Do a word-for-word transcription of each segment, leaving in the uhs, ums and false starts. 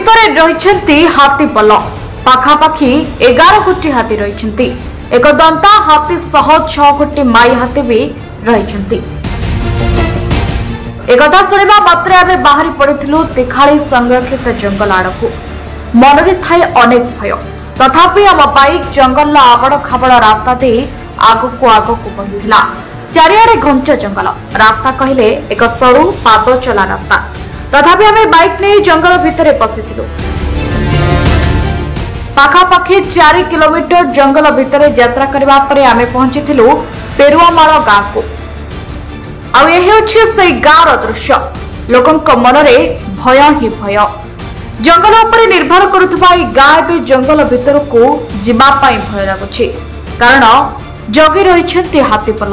भितर रही हाथीपल पाखापाखि एगार गोटी हाथी रही एक दंता हाथी सह छह गोटी माई हाथी भी रही। एक शुणा मात्र आम बाहरी पड़ू तिखाड़ी संरक्षित जंगल आड़क मन में थाए अनेक भय तथापि आम बाइक जंगल आबड़ खाबड़ रास्ता दे आगक आगक बढ़ुला। चारिआडे घंच जंगल रास्ता कहले एक सरू पाद चला रास्ता तथापि आम बाइक नहीं जंगल भितर पशिलु। पाखापाखि चार किलोमीटर जंगल भितर यात्रा करबा परे आमे पहुंचीथिलु पेरुआमाळ गाँ को। आउ यही अछि से गाँर दृश्य लोकंक मनरे भय ही भय। जंगल उपरे निर्भर करुवा गाँ एवं जंगल भितर को जीवा पाई भय लागुछि कारण जगी रही हाथीपल।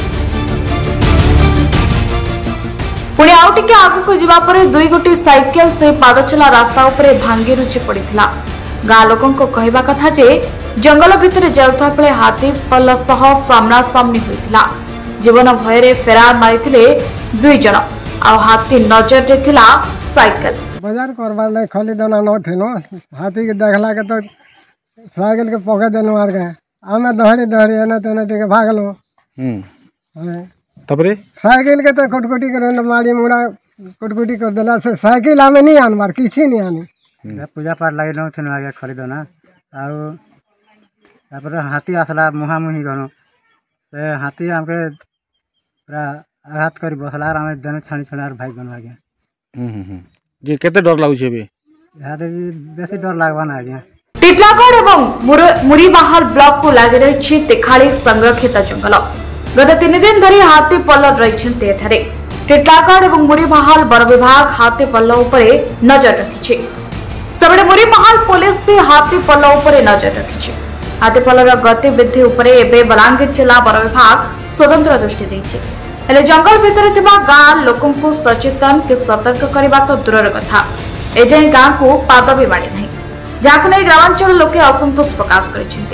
पुणी आउ टिके आगु जीवा परे दुई गोटी साइकेल से पादचला रास्ता उपरे भांगी रुचि पड़िथिला। गाँ लोकंक कहवा कथा जे जंगल भितर जाउथा बेले हाथीपल सह सामना सामनी होइथिला। जीवन भୟରେ फेरार मारिथिले दुई जन आ हाथी नजर रे थिला साइकेल। बाजार करबा ले खाली दाना न थिनो हाथी के देखला के तो साइकिल के पकड़ देनो मार के आमे दहड़ी दहड़ी एने तेने टिके भागलो। हम तबरे साइकिल के तो कुटकुटी करे न मारी मुड़ा कुटकुटी कर देला से साइकिल आमे नहीं आन मार किसी नहीं आनी। पूजा पाठ लागि न थिनो आगे खरीदो ना आउ तापर हाथी आसला मुहा मुही गनो से हाथी हमके पूरा आघात करी बसला आर हमें देने छाणी छाणी भाई गनो आगे। हम्म हम्म जे केते डर लागु छे बे याद बेसी डर लागबा ना आगे। टिटलागढ़ एवं मुरीबाहाल ब्लॉक को लागि रही तिखाड़ी संरक्षित जंगल गत तीन दिन धरी हाथीपल रही एठारे। टिटलागढ़ एवं मुरीबाहाल वन विभाग हाथीपल उपरे नजर रखिछि। सबडे मुरीबाहाल पुलिस भी हाथीपल उपरे नजर रखिछि। हाथीपलर गतिविधि उपरे एबे बलांगीर जिला वन विभाग स्वतंत्र दृष्टि देछि। हेले जंगल भितर थिबा गाँ लोकं को सचेतन के सतर्क करबा तो दूरर कथा एजाए गाँ को पाद भी माड़ी नहीं जहां नहीं ग्रामांचल लोके असंतोष प्रकाश करिसेंति।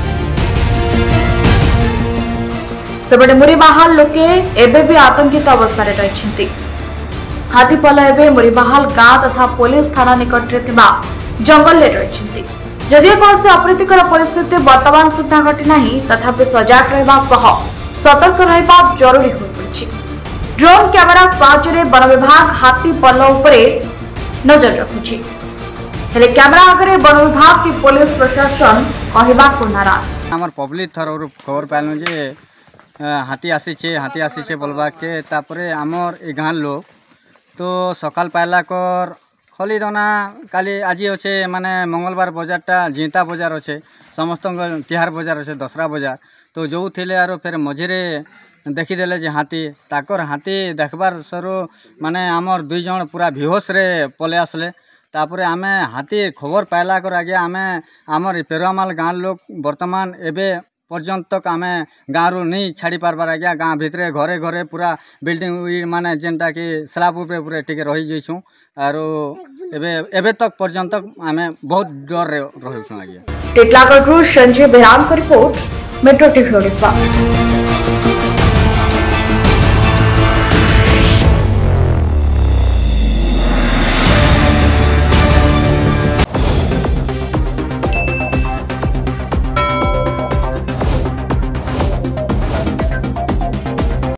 सबडे मुरीबाहाल लोके एबे भी आतंकित अवस्था रे रहिसेंति। हाथीपल एबे मुरीबाहाल गाँ तथा पुलिस थाना निकट रे थिबा जंगल रे रहिसेंति। जदियो कौन अप्रीतिकर परिस्थिति वर्तमान सुधा घटी नहीं तथापि सजाग रहबा सह सतर्क रहबा जरूरी हो पड़छि। ड्रोन कैमेरा साहाय्य वन विभाग हाथीपल उपरे नजर रखुछि हेले कैमेरा आगे वन विभाग की पुलिस प्रशासन कहबा को नाराज। हमर पब्लिक थर खबर पाइलु जे हाथी आसी छे हाथी आसी छे बोलबा के तापरे हमर ए गाँ लोग तो सकाल पाइला कर खली दना काली आज अच्छे माने मंगलवार बजारटा झींता बजार अच्छे समस्त तिहार बजार अच्छे दसरा बजार तो जो थे आरो फिर मझे देखीदे जे हाथी ताकर हाथी देखबार सरो माने आमर दुई जन पूरा बेहोश रे पले आसले तापरे आमे हाथी खबर पाइला कर आगे आमे आमर पेरुआमाल गाँ लोग वर्तमान एबे पर्यंतक आमे गाँव रू नहीं छाड़ी पारबार आज्ञा गाँ भितरे घरे घरे पूरा बिल्डिंग माने जेनटा कि स्लाब उपरे पूरे टिके रही जाइछुं आरो एबे एबे तक पर्यंतक आमे बहुत डर रे रहिछुं आज्ञा। टिटलागढ़ संजय बेराम का रिपोर्ट मेट्रो टीवी ओडिशा।